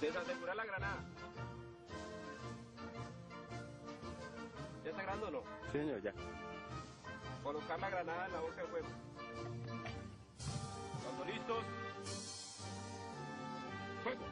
Desasegura la granada. ¿Ya está grabando o no? Sí, señor, ya. Colocar la granada en la boca del fuego. Cuando listos. ¡Fuego!